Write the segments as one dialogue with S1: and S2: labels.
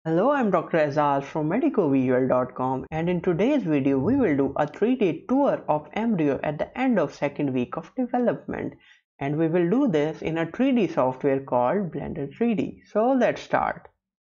S1: Hello, I'm Dr. Azaz from medicovisual.com, and in today's video we will do a 3D tour of Embryo at the end of second week of development, and we will do this in a 3D software called Blender 3D. So let's start.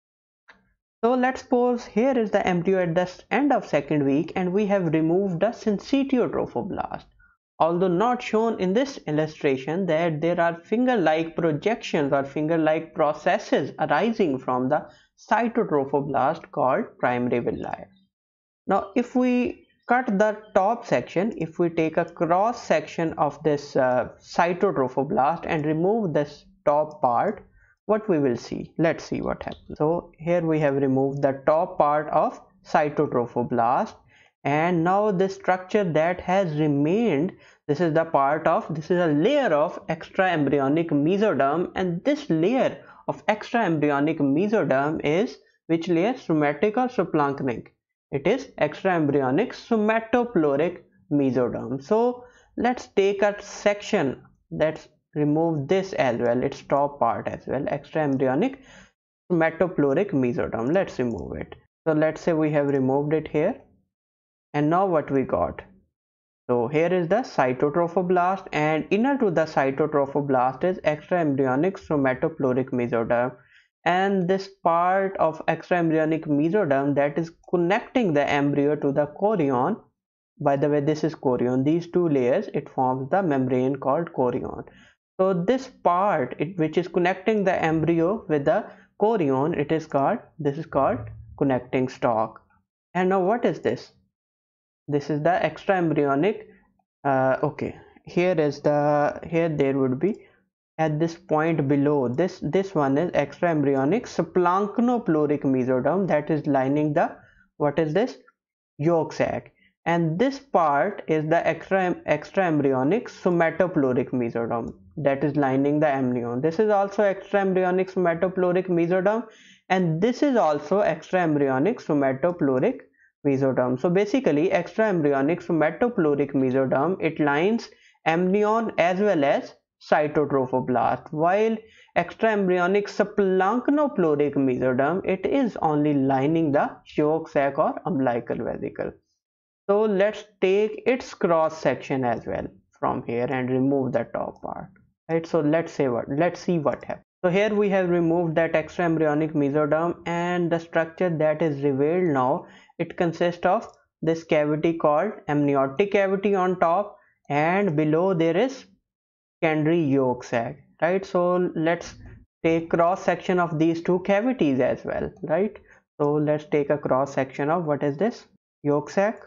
S1: So let's suppose here is the embryo at the end of second week and we have removed the syncytial trophoblast. Although not shown in this illustration that there are finger-like projections or finger-like processes arising from the cytotrophoblast called primary villi. Now if we cut the top section, if we take a cross section of this cytotrophoblast and remove this top part, what we will see, let's see what happens. So here we have removed the top part of cytotrophoblast, and now this structure that has remained, this is a layer of extra embryonic mesoderm, and this layer of extra embryonic mesoderm is which layer? Somatic or subplanchnic? It is extra embryonic somatopluric mesoderm. So let's take a section, let's remove this as well, its top part as well, extra embryonic somatopluric mesoderm. Let's remove it. So let's say we have removed it here, and now what we got? So here is the cytotrophoblast, and inner to the cytotrophoblast is extra embryonic somatopluric mesoderm, and this part of extra embryonic mesoderm that is connecting the embryo to the chorion. By the way, this is chorion, these two layers, it forms the membrane called chorion. So this part which is connecting the embryo with the chorion, this is called connecting stalk. And now what is this? This is the extra embryonic here there would be at this point below this one is extra embryonic subplanchnopluric mesoderm that is lining the yolk sac, and this part is the extra embryonic somatopluric mesoderm that is lining the amnion. This is also extra embryonic somatopluric mesoderm, and this is also extra embryonic somatopluric mesoderm. So basically extra embryonic somatopluric mesoderm, it lines amnion as well as cytotrophoblast, while extra embryonic subplanchnopluric mesoderm, it is only lining the yolk sac or umbilical vesicle. So let's take its cross section as well from here and remove the top part, right? So let's see what happens. So here we have removed that extra embryonic mesoderm, and the structure that is revealed now, it consists of this cavity called amniotic cavity on top, and below there is secondary yolk sac, right? So let's take cross section of these two cavities as well, right? So let's take a cross section of what is this? Yolk sac,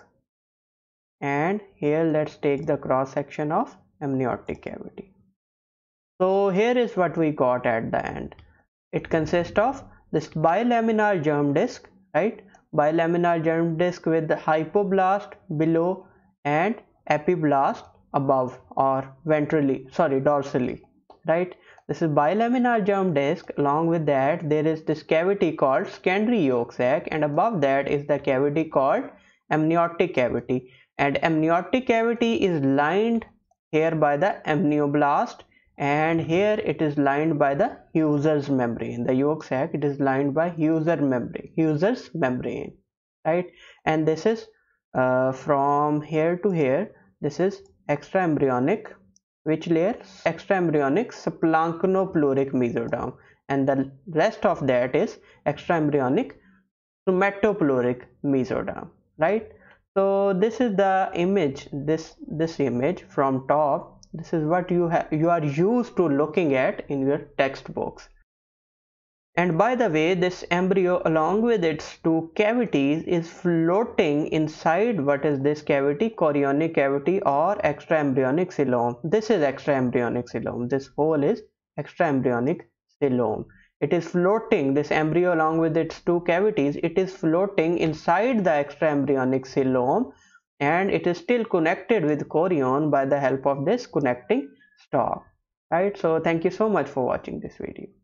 S1: and here let's take the cross section of amniotic cavity. So here is what we got at the end. It consists of this bilaminar germ disc, right? Bilaminar germ disc with the hypoblast below and epiblast above or dorsally, right? This is bilaminar germ disc. Along with that there is this cavity called secondary yolk sac, and above that is the cavity called amniotic cavity, and amniotic cavity is lined here by the amnioblast, and here it is lined by the Husser's membrane. The yolk sac, it is lined by Husser's membrane, right? And this is from here to here, this is extra embryonic, which layer? Extra embryonic subplanchnopluric mesoderm, and the rest of that is extra embryonic somatopluric mesoderm, right? So this is the image, this image from top. This is what you are used to looking at in your textbooks. And by the way, this embryo along with its two cavities is floating inside what is this cavity? Chorionic cavity or extra embryonic coelom. This is extra embryonic coelom. This hole is extra embryonic coelom. It is floating, this embryo along with its two cavities, it is floating inside the extra embryonic coelom, and it is still connected with chorion by the help of this connecting stalk, right? So thank you so much for watching this video.